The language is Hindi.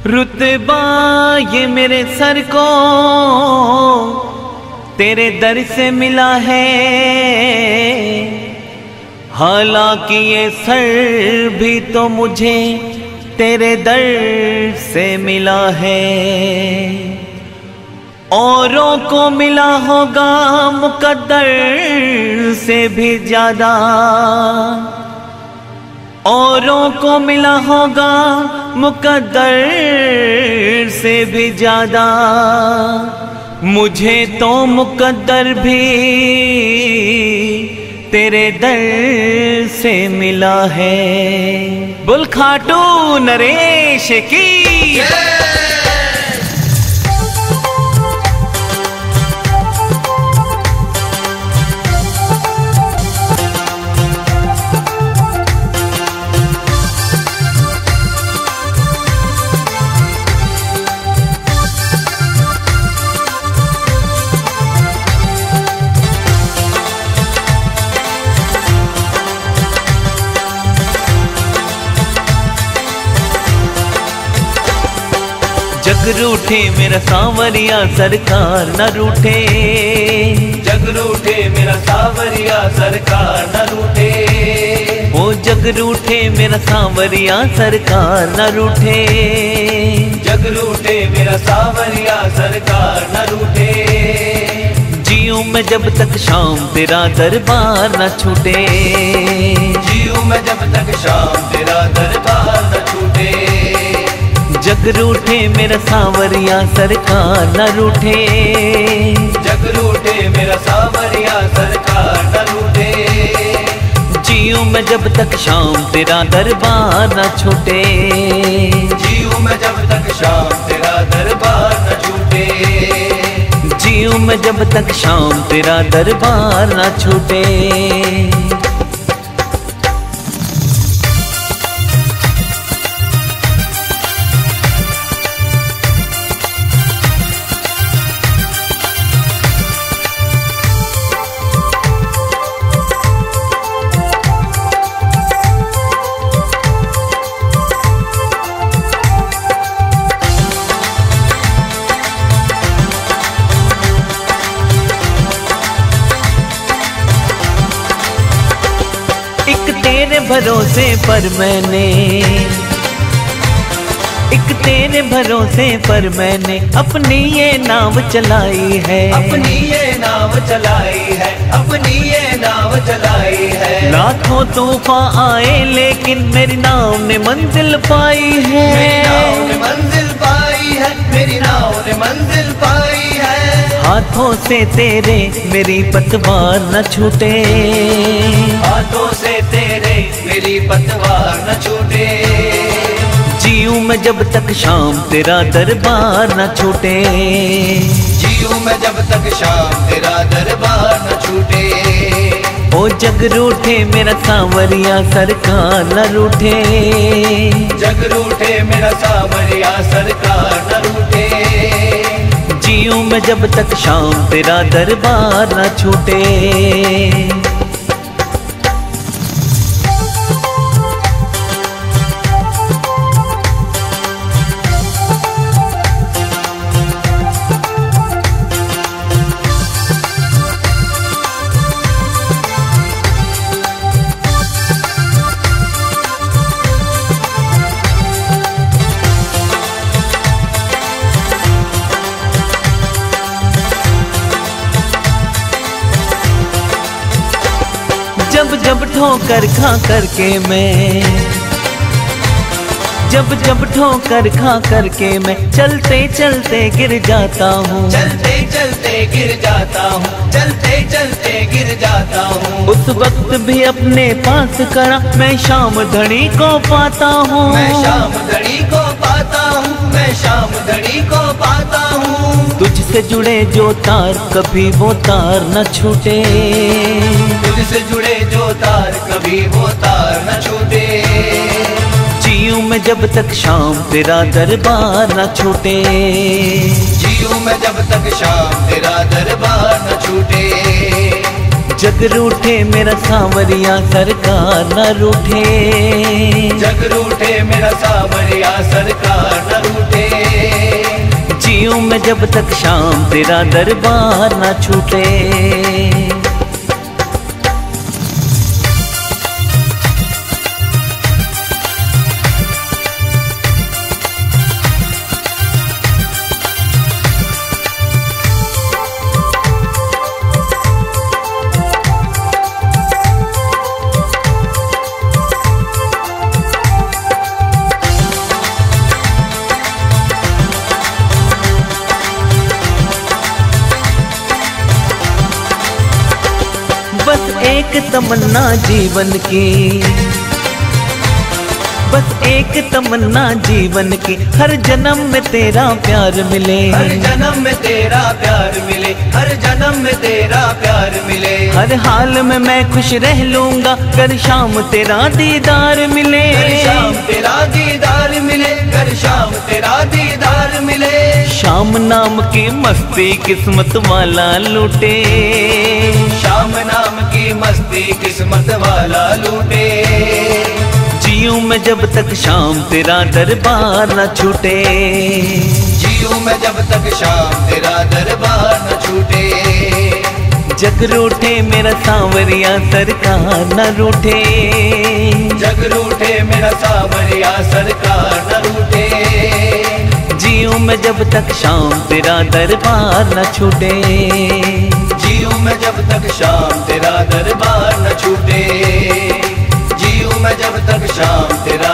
रुतबा ये मेरे सर को तेरे दर से मिला है, हालांकि ये सर भी तो मुझे तेरे दर से मिला है। औरों को मिला होगा मुकद्दर से भी ज्यादा, औरों को मिला होगा मुकद्दर से भी ज्यादा, मुझे तो मुकद्दर भी तेरे दर से मिला है। बुल खाटू नरेश की जग रूठे मेरा सांवरिया सरकार न रूठे, जग रूठे मेरा सांवरिया सरकार न रूठे, ओ जग रूठे मेरा सांवरिया सरकार न रूठे, जग रूठे मेरा सांवरिया सरकार न रूठे। जीऊं मैं जब तक शाम तेरा दरबार न छूटे, जीऊं मैं जब तक शाम तेरा दरबार न छूटे। जग रूठे मेरा सांवरिया सरकार न रूठे, जग रूठे मेरा सांवरिया सरकार न रूठे। जीऊं मैं जब तक शाम तेरा दरबार न छूटे, जीऊं मैं जब तक शाम तेरा दरबार न छूटे, जीऊं मैं जब तक शाम तेरा दरबार न छूटे। तेरे भरोसे पर मैंने, एक तेरे भरोसे पर मैंने अपनी ये नाव चलाई है, अपनी ये नाव चलाई है, अपनी ये नाव चलाई है। लाखों तूफान आए लेकिन मेरी नाव ने मंजिल पाई है, मेरी नाव ने मंजिल पाई है, मेरी नाव ने मंजिल पाई है। हाथों से तेरे मेरी पतवार न छूटे, हाथों से तेरे मेरी पतवार न छूटे। जीऊं मैं जब तक शाम तेरा दरबार न छूटे, जीऊं मैं जब तक शाम तेरा दरबार न छूटे। ओ जग रूठे मेरा सांवरिया सरकार न रूठे, जग रूठे मेरा सांवरिया सरकार न रूठे। जीऊं मैं जब तक शाम तेरा दरबार न छूटे। जब जब ठोकर खा करके मैं, जब जब ठोकर खा करके मैं चलते चलते गिर जाता हूँ, चलते चलते गिर जाता हूँ, चलते चलते गिर जाता हूँ। उस वक्त भी अपने पास करा मैं शाम धड़ी को पाता हूँ, मैं शाम धड़ी को पाता हूँ, मैं शाम धड़ी को पाता हूँ। तुझसे जुड़े जो तार कभी वो तार न छूटे, तुझसे जुड़े जो तार कभी वो तार न छूटे। जीऊं मैं जब तक शाम तेरा दरबार न छूटे, जीऊं मैं जब तक शाम तेरा दरबार न छूटे। जग रूठे मेरा सांवरिया सरकार न रूठे, जग रूठे मेरा सांवरिया सरकार न रूठे। जीऊं मैं जब तक शाम तेरा दरबार ना छूटे। बस एक तमन्ना जीवन की, बस एक तमन्ना जीवन की, हर जन्म में तेरा प्यार मिले, हर जन्म में तेरा प्यार मिले, हर जन्म में तेरा प्यार मिले। हर हाल में मैं खुश रह लूंगा कर शाम तेरा दीदार मिले, कर शाम तेरा दीदार मिले, कर शाम तेरा दीदार मिले। शाम नाम की मस्ती किस्मत वाला लूटे, शाम नाम की मस्ती किस्मत वाला लूटे। जीऊं मैं जब तक शाम तेरा दरबार न छूटे, जीऊं मैं जब तक शाम तेरा दरबार न छूटे। जग रूठे मेरा सांवरिया सरकार न रूठे, जग रूठे मेरा सांवरिया सरकार न रूठे। जीऊं मैं जब तक शाम तेरा दरबार न छूटे, जीऊं मैं जब तक शाम तेरा दरबार न छूटे। जीऊं मैं जब तक शाम तेरा